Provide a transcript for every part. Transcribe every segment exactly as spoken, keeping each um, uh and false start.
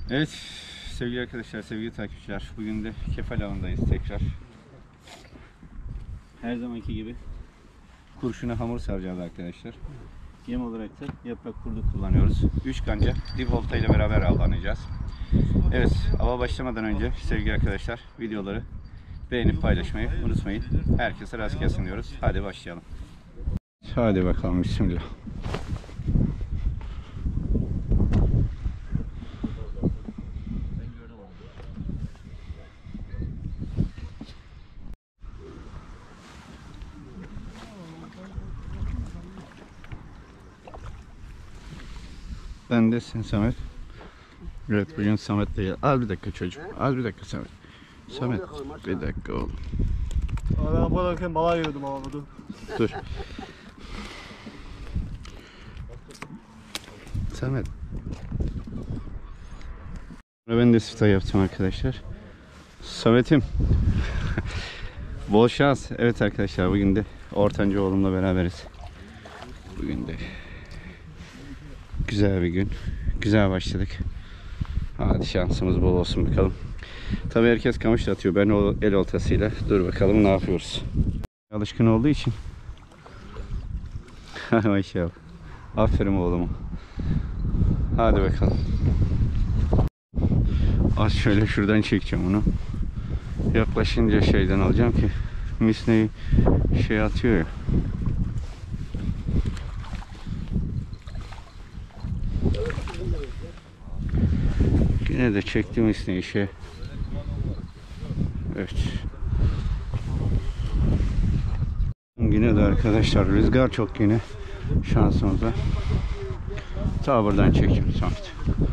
Evet sevgili arkadaşlar, sevgili takipçiler, bugün de Kefal Avı'ndayız tekrar. Her zamanki gibi kurşuna hamur saracağız arkadaşlar. Yem olarak da yaprak kurdu kullanıyoruz. üç kanca dip olta ile beraber avlanacağız. Evet, ava başlamadan önce sevgili arkadaşlar videoları beğenip paylaşmayı unutmayın. Herkese rast gelsin diyoruz. Hadi başlayalım. Hadi bakalım, bismillah. Ben de sen Samet. Evet, bugün Samet değil. Al bir dakika çocuğum. Al bir dakika Samet. Samet bir dakika oğlum. Abi ben buradayken balığa yiyordum ama dur. Dur. Samet. Ben de siftah yaptım arkadaşlar. Samet'im. Bol şans. Evet arkadaşlar, bugün de ortanca oğlumla beraberiz. Bugün de güzel bir gün. Güzel başladık. Hadi şansımız bol olsun bakalım. Tabii herkes kamışla atıyor. Ben o el oltasıyla. Dur bakalım ne yapıyoruz. Alışkın olduğu için. Maşallah. Aferin oğluma. Hadi bakalım. Az şöyle şuradan çekeceğim onu. Yaklaşınca şeyden alacağım ki misneyi şey atıyor ya. Yine de çektim misneyi şey. Evet. Yine de arkadaşlar rüzgar çok yine şansımıza. Ta buradan çekeyim Samet.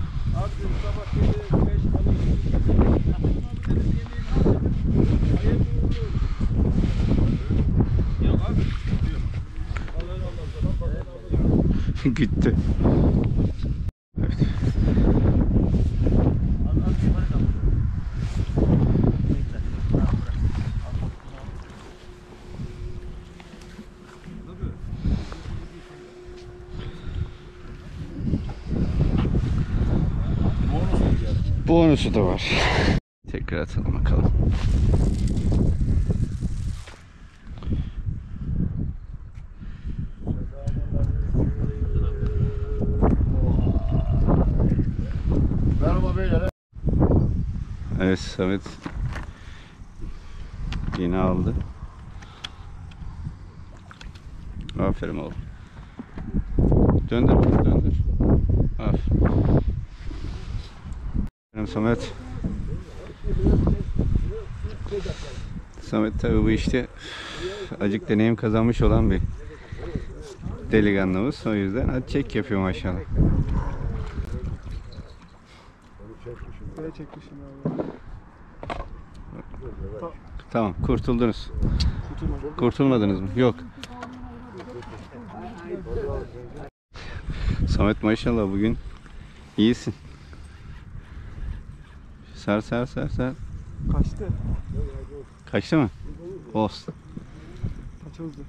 Gitti. Evet. Bonusu da var. Tekrar atalım bakalım. Merhaba beyler. Evet, Samet yine aldı. Aferin oğlum. Döndür, döndür. Aferin. Benim Samet. Samet tabi bu işte acık deneyim kazanmış olan bir delikanlımız. O yüzden hadi çek yapıyor maşallah. Böyle çekmişim abi. Tamam, kurtuldunuz. Kurtulmadınız mı? Yok. Samet maşallah bugün iyisin. Sar sar sar sar. Kaçtı. Kaçtı mı? Olsun. Kaçıldı.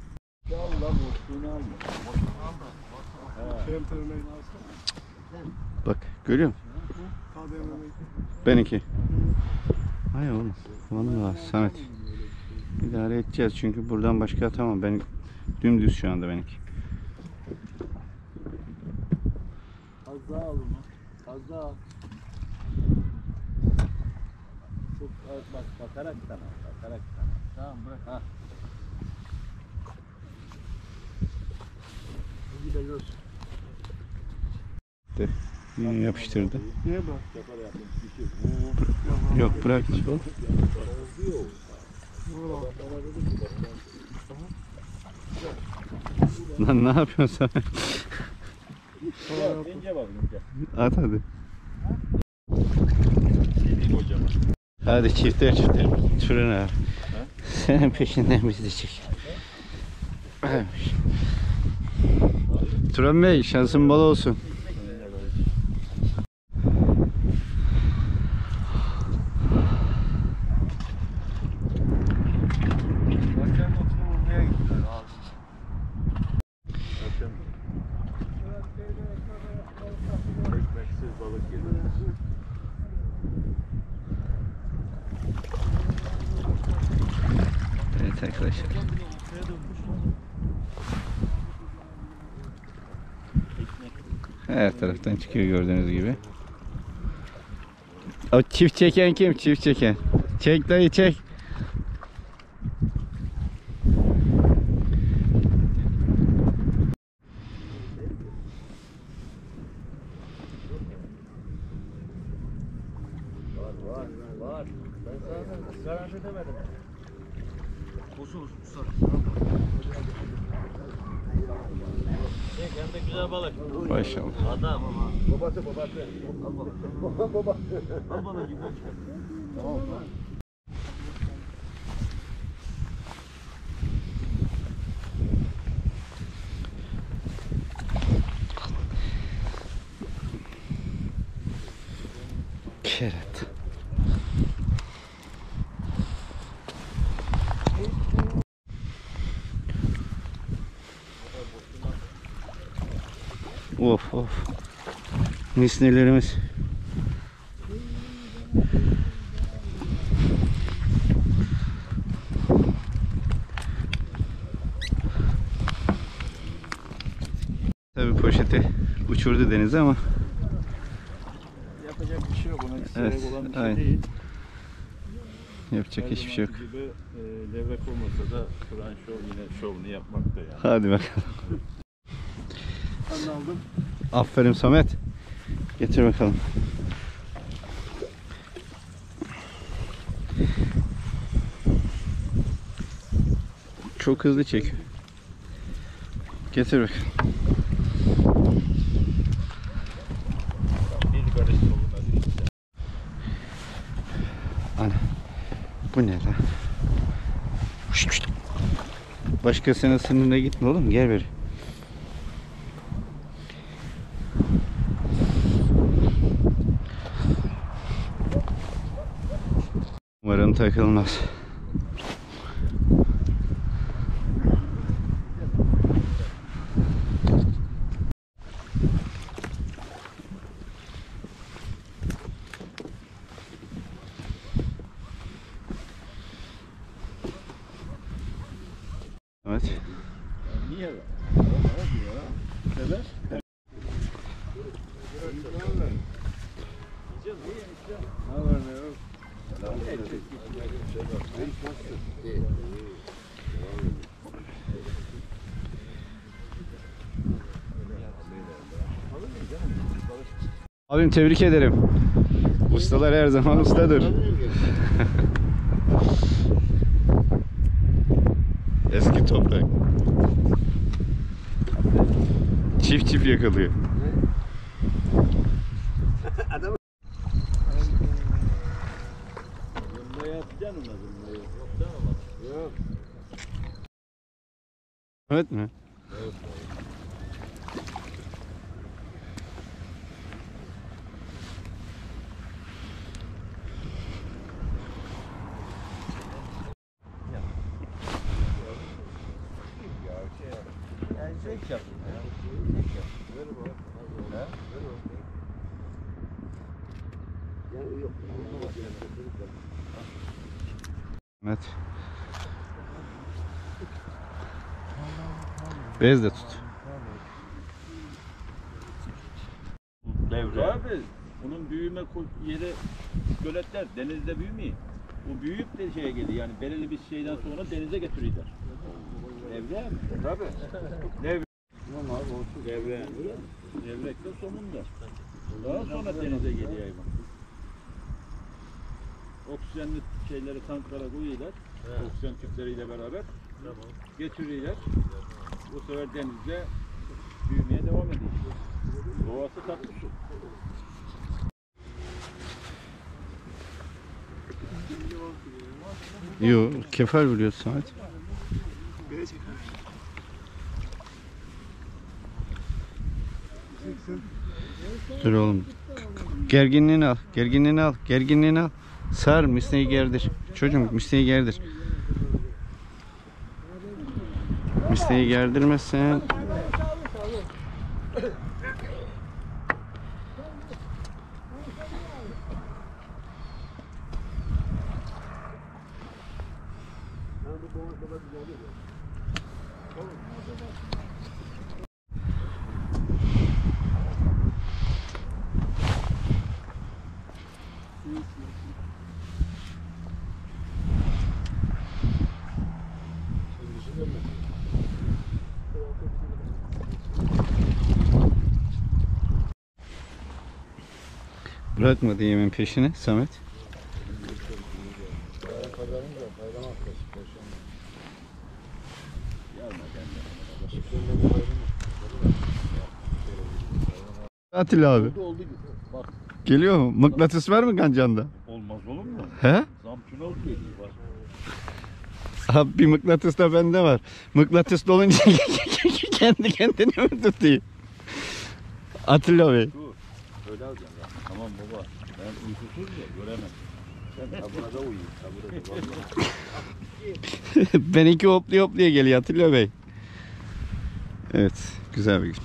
Bak görüyor musun? Benimki. Hayır oğlum. Vallahi Samet. İdare edeceğiz çünkü buradan başka atamam. Ben dümdüz şu anda benimki. Az daha al onu. Az daha al. Çok az bak, bakarak sana, bakarak sana. Tamam bırak. Ha. Gidiyoruz. De, yine yapıştırdı. Niye bırak? Yok bırak. Lan ne yapıyorsun sen? İnce bak ince. At hadi. Hadi çifter çifter. Türen abi. Senin peşinden bizi çek. Evet. Turan Bey şansın bol olsun. Ekmeksiz balık yedim. Evet arkadaşlar. Her taraftan çıkıyor gördüğünüz gibi. O çift çeken kim? Çift çeken. Çek dayı çek. Var var. Ben sana garanti demedim. Olsun olsun kusar. Çek hem de güzel balık. Maşallah. Adam ama. Babası babası. Al balık. Babası. Al balık gibi. Tamam. Keret. Of of. Misnelerimiz. Tabii poşeti uçurdu denize ama Yapacak bir şey yok. Ona Evet, evet, olan bir şey aynen. değil. yapacak Her hiçbir şey yok. zamanki gibi e, levrek olmasa da Kur'an şov yine şovunu yapmakta yani. Hadi bakalım. Ben aldım. Aferin Samet. Getir bakalım. Çok hızlı çekiyor. Getir bakalım. Bir karış soluna düştü. Ana. Bu ne lan? Şşt, şşt. Başkasının sınırına gitme oğlum. Gel beri. Umarım takılmaz. Evet. Niye be? Ne diyor? Neden? Ne var ne yok? Abim tebrik ederim. Ustalar her zaman ustadır. Eski toprak. Çift çift yakalıyor. Zımbaya atacaksın ona zımbayı. Yok da ama. Yok. Evet mi? Evet. Yani zevk yapın ya. Zevk yapın. Ver bak. Ha? Ver bak. Yani yok. Evet. Bez de tut. Devre. Abi bunun büyüme kul- yeri göletler denizde büyümüyor. Bu büyüyüp de şeye geliyor yani belirli bir şeyden sonra denize getiriyorlar. Devre mi? Tabii. Devre. Devre. Devrek de somunda. Daha sonra denize geliyor hayvan. Oksijenli şeyleri tanklara koyuyorlar. Oksijen tüpleriyle beraber. Tamam. Getiriyorlar. Bu sefer denizde büyümeye devam ediyor. Doğası tatlı su. Yo, kefal biliyorsun Samet. Dur oğlum. Gerginliğini al. Gerginliğini al. Gerginliğini al. Sar, misneyi gerdir. Çocuğum misneyi gerdir. Misneyi gerdirmezsen Bırakmadı yemin peşini Samet. Atilla abi. Oldu oldu. Bak Geliyor mu? Mıknatıs var mı kancanda? olmaz olur mu? He? Zamçuna oluyor var. Abi bir mıknatıs da bende var. Mıknatıs dolunca kendi kendine mi tutuyor? Atilla Bey. Dur. Öyle alacağım ya. Tamam baba. Ben uykusuz ya göremem. Sen tabuna da uyuyun. Tabuna da vallahi. Benimki hopluya hopluya geliyor Atilla Bey. Evet, güzel bir gün.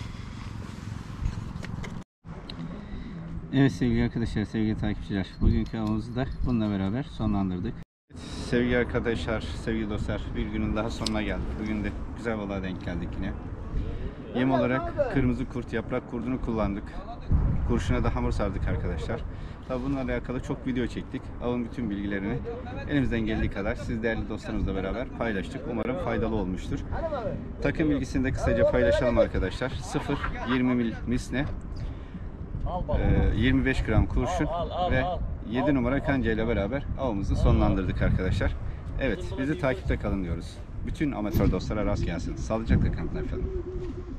Evet sevgili arkadaşlar, sevgili takipçiler. Bugünkü avımızı da bununla beraber sonlandırdık. Sevgili arkadaşlar, sevgili dostlar, bir günün daha sonuna geldik. Bugün de güzel balığa denk geldik yine. Yem olarak kırmızı kurt, yaprak kurdunu kullandık. Kurşuna da hamur sardık arkadaşlar. Tabi bununla alakalı çok video çektik. Avın bütün bilgilerini elimizden geldiği kadar siz değerli dostlarımızla beraber paylaştık. Umarım faydalı olmuştur. Takım bilgisini de kısaca paylaşalım arkadaşlar. sıfır yirmi mil misne, yirmi beş gram kurşun ve yedi numara kanca ile beraber avımızı sonlandırdık arkadaşlar. Evet, bizi takipte kalın diyoruz. Bütün amatör dostlara rast gelsin. Sağlıcakla kalın efendim.